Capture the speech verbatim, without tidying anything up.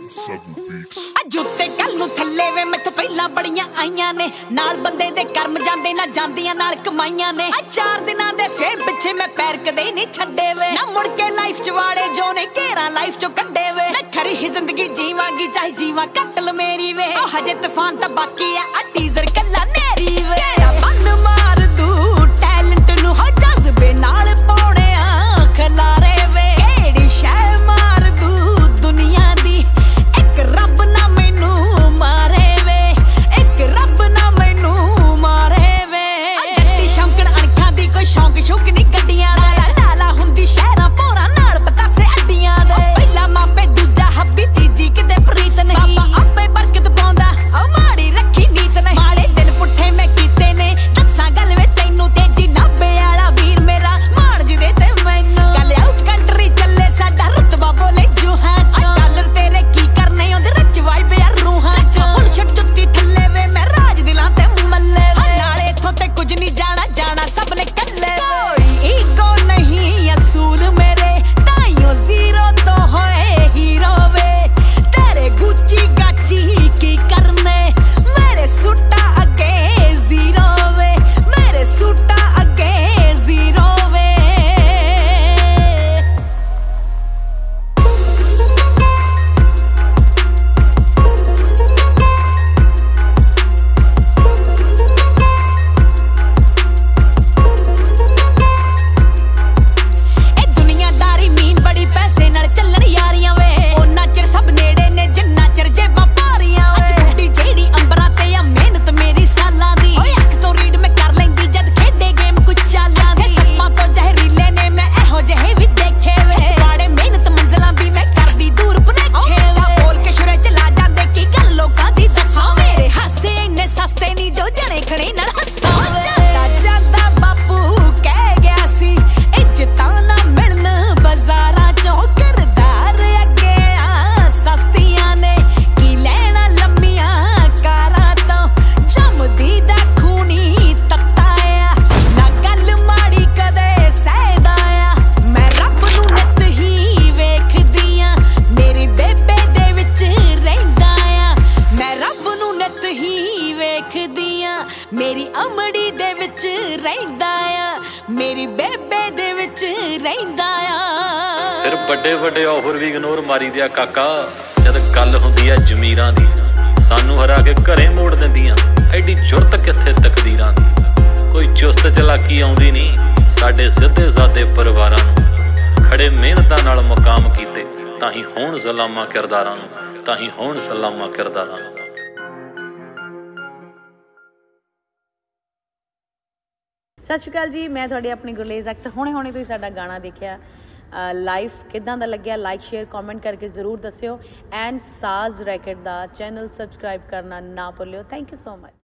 ਜੁੱਤੇ ਕੱਲ ਨੂੰ ਥੱਲੇ ਵੇ ਮੈਥੋਂ ਪਹਿਲਾਂ ਬੜੀਆਂ ਆਈਆਂ ਨੇ ਨਾਲ ਬੰਦੇ ਦੇ ਕਰਮ ਜਾਂਦੇ ਨਾ ਜਾਂਦੀਆਂ ਨਾਲ ਕਮਾਈਆਂ ਨੇ ਆ ਚਾਰ ਦਿਨਾਂ ਦੇ ਫੇਮ ਪਿੱਛੇ ਮੈਂ ਪੈਰ ਕਦੇ ਨਹੀਂ ਛੱਡੇ ਵੇ ਨਾ ਮੁੜ ਕੇ ਲਾਈਫ ਚ ਵਾੜੇ ਜੋ ਨੇ ਘੇਰਾ ਲਾਈਫ ਚੋਂ ਕੱਢੇ ਵੇ ਮੈਂ ਖਰੀ ਹੀ ਜ਼ਿੰਦਗੀ ਜੀਵਾਂਗੀ ਚਾਹੇ ਜੀਵਾ ਕੱਟ ਲ ਮੇਰੀ ਵੇ ਉਹ ਹਜੇ ਤੂਫਾਨ ਤਾਂ ਬਾਕੀ ਆ ਆ ਟੀਜ਼ਰ ਕੱਲਾ ਨੇਰੀ ਵੇ ਬੰਨ ਮਾਰ ਦੂ ਟੈਲੈਂਟ ਨੂੰ ਹੋ ਜਜ਼ਬੇ ਨਾਲ ਪਾਉਣੇ ਆ ਖਲਾਰੇ ਵੇ ਕਿਹੜੀ ਸ਼ੈ ਮਾਰ ਦੂ ਦੁਨੀਆ ਦੀ ਇੱਕ ਰੱਬ ਨਾ ਮੈਨੂੰ ਮਾਰੇ ਵੇ ਇੱਕ ਰੱਬ ਨਾ ਮੈਨੂੰ ਮਾਰੇ ਵੇ ਗੱਡੀ ਸ਼ੌਂਕਣ ਅਣਖਾਂ ਦੀ ਕੋਈ ਸ਼ੌਂਕ ਸ਼ੌਕ ਨਹੀਂ ਗੱਡੀਆਂ ਦਾ ਲਾਲਾ ਹੁੰਦੀ ਸ਼ਹਿਰਾਂ ਪੋਰਾਂ ਨਾਲ ਪਤਾਸੇ ਅੱਡੀਆਂ ਦੇ ਪਹਿਲਾ ਮਾਪੇ ਦੂਜਾ ਹੱਬੀ ਤੀਜੀ ਕਿਤੇ ਪ੍ਰੀਤ ਨਹੀਂ ਬਾਬਾ ਆਪੇ ਬਰਕਤ ਪਾਉਂਦਾ ਉਹ ਮਾੜੀ ਰੱਖੀ ਨੀਤ ਨਹੀਂ ਮਾੜੇ ਦਿਨ ਪੁੱਠੇ ਮੈਂ ਕੀਤੇ ਨੇ ਦੱਸਾਂ ਗੱਲ ਵੇ ਤੈਨੂੰ ਤੇਜੀ ਨਾਬੇ ਵਾਲਾ ਵੀਰ ਮੇਰਾ ਮਾਰ ਜਿਹਦੇ ਤੇ ਮੈਨੂੰ ਗੱਲ ਆਊਟ ਕੰਟਰੀ ਚੱਲੇ ਸਾਡਾ ਰਤਬਾ ਬੋਲੇ ਜੂਹਾਂ ਚੋਂ ਡਾਲਰ ਤੇਰੇ ਕੀ ਕਰਨੇ ਉਹਦੇ ਰੱਜ ਵਾਈਬ ਯਾਰ ਰੂਹਾਂ ਚੋਂ ਫੁੱਲ ਛੱਡ ਜੁੱਤੀ ਥੱਲੇ ਵੇ ਮੈਂ ਰਾਜ ਦਿਲਾਂ ਤੇ ਮੱਲੇ ਵੇ ਨਾਲੇ ਇੱਥੋਂ ਤੇ ਕੁਝ ਨਹੀਂ ਜਾਣਾ ਜਾਣਾ ਸਭ ਨੇ ਕੱਲੇ ਕੋਈ ਈਗੋ ਨਹੀਂ ਅਸੂਲ ਮੇਰੇ ਤਾਈਓ ਜ਼ੀਰੋ ਤੋਂ ਹੋਏ ਹੀਰੋ ਵੇ ਤੇਰੇ ਗੁੱਚੀ ਗਾਚੀ ਕੀ ਕਰਨੇ ਮੇਰੇ ਸੁੱਟਾ ਅੱਗੇ ਜ਼ੀਰੋ ਵੇ ਮੇਰੇ ਸੁੱਟਾ ਅੱਗੇ ਜ਼ੀਰੋ ਵੇ ਇਹ ਦੁਨੀਆਦਾਰੀ ਮੀਨ ਬੜੀ ਪੈਸੇ ਨਾਲ ਚੱਲਣ ਯਾਰੀਆਂ ਵੇ ਉਹਨਾਂ ਚਿਰ ਸਭ ਨੇੜੇ ਨੇ ਜਿੰਨਾ ਚਿਰ ਜੇਬਾਂ ਭਾਰੀਆਂ ਵੇ ਗੱਡੀ ਜਿਹੜੀ ਅੰਬਰਾਂ ਤੇ ਆ ਮਿਹਨਤ ਮੇਰੀ ਸਾਲਾਂ ਦੀ ਓਏ ਅੱਖ ਤੋਂ ਰੀਡ ਮੈਂ ਕਰ ਲੈਂਦੀ ਜਦ ਖੇਡੇ ਗੇਮ ਕੁਝ ਚਾਲਾਂ ਦੀ ਸੱਪਾਂ ਤੋਂ ਜ਼ਹਿਰੀਲੇ ਨੇ ਮੈਂ ਇਹੋ ਜਿਹੇ ਵੀ ਦੇਖੇ ਵੇ ਬਾੜੇ ਮਿਹਨਤ ਮੰਜ਼ਲਾਂ ਦੀ ਮੈਂ ਕਰਦੀ ਦੂਰ ਭੁਲੇਖੇ ਵੇ ਬੋਲ ਕੇ ਸ਼ੁਰੇ ਚ ਲਾ ਜਾਂਦੇ ਕੀ ਗੱਲ ਲੋਕਾਂ ਦੀ ਦੱਸਾਂ ਮੇਰੇ ਹਾਸੇ ਇੰਨੇ ਸਸਤੇ ਨਹੀਂ ਜੋ ਜਣੇ ਖੜੇ ਨਾਲ ਹੱਸਾਂ ਜਾਂਦਾ ਜਾਂਦਾ ਬਾਪੂ ਕਹਿ ਗਿਆ ਸੀ ਇੱਜ਼ਤਾਂ ਨਾ ਮਿਲਣ ਬਾਜ਼ਾਰਾਂ ਚੋਂ ਕਿਰਦਾਰ ਅੱਗੇ ਆ ਸਸਤੀਆਂ ਨੇ ਕੀ ਲੈਣਾ ਲੰਮੀਆਂ ਕਾਰਾਂ ਤੋਂ ਜੰਮਦੀ ਦਾ ਖੂਨੀ ਤੱਤਾ ਆ ਨਾ ਗੱਲ ਮਾੜੀ ਕਦੇ ਸਹਿਦਾ ਆ ਮੈਂ ਰੱਬ ਨੂੰ ਨਿੱਤ ਹੀ ਵੇਖਦੀ ਆ ਮੇਰੀ ਬੇਬੇ ਦੇ ਵਿੱਚ ਰਹਿੰਦਾ ਆ ਮੈਂ ਰੱਬ ਨੂੰ ਨਿੱਤ ਹੀ ਵੇਖਦੀ ਆ ਮੇਰੀ ਅਮੜੀ ਦੇ ਵਿੱਚ ਰਹਿੰਦਾ ਆ ਮੇਰੀ ਬੇਬੇ ਦੇ ਵਿੱਚ ਰਹਿੰਦਾ ਆ ਫਿਰ ਵੱਡੇ ਵੱਡੇ ਆਫਰ ਵੀ ਇਗਨੋਰ ਮਾਰੀ ਦਿਆ ਕਾਕਾ ਜਦ ਗੱਲ ਹੁੰਦੀ ਆ ਜ਼ਮੀਰਾਂ ਦੀ ਸਾਨੂੰ ਹਰਾ ਕੇ ਘਰੇ ਮੋੜ ਦਿੰਦੀਆਂ ਐਡੀ ਜੁਰਤ ਕਿੱਥੇ ਤਕਦੀਰਾਂ ਦੀ ਕੋਈ ਚੁਸਤ ਚਲਾਕੀ ਆਉਂਦੀ ਨਹੀਂ ਸਾਡੇ ਸਿੱਧੇ ਸਾਦੇ ਪਰਿਵਾਰਾਂ ਨੂੰ ਖੜੇ ਮਿਹਨਤਾਂ ਨਾਲ ਮੁਕਾਮ ਕੀਤੇ ਤਾਂ ਹੀ ਹੋਣ ਸਲਾਮਾ ਕਿਰਦਾਰਾਂ ਨੂੰ ਤਾਂ ਹੀ ਹੋਣ ਸਲਾਮਾ ਕਿਰਦਾਰਾਂ ਨੂੰ ਸਤਿ ਸ਼੍ਰੀ ਅਕਾਲ ਜੀ ਮੈਂ ਤੁਹਾਡੀ ਆਪਣੀ ਗੁਰਲੇਜ਼ ਅਖਤਰ ਹੁਣੇ ਹੁਣੇ ਤੁਸੀਂ ਸਾਡਾ ਗਾਣਾ ਦੇਖਿਆ ਲਾਈਵ ਕਿੱਦਾਂ ਦਾ ਲੱਗਿਆ ਲਾਈਕ ਸ਼ੇਅਰ ਕਮੈਂਟ ਕਰਕੇ ਜ਼ਰੂਰ ਦੱਸਿਓ ਐਂਡ ਸਾਜ਼ ਰੈਕਟ ਦਾ ਚੈਨਲ ਸਬਸਕ੍ਰਾਈਬ ਕਰਨਾ ਨਾ ਭੁੱਲਿਓ ਥੈਂਕ ਯੂ ਸੋ ਮਚ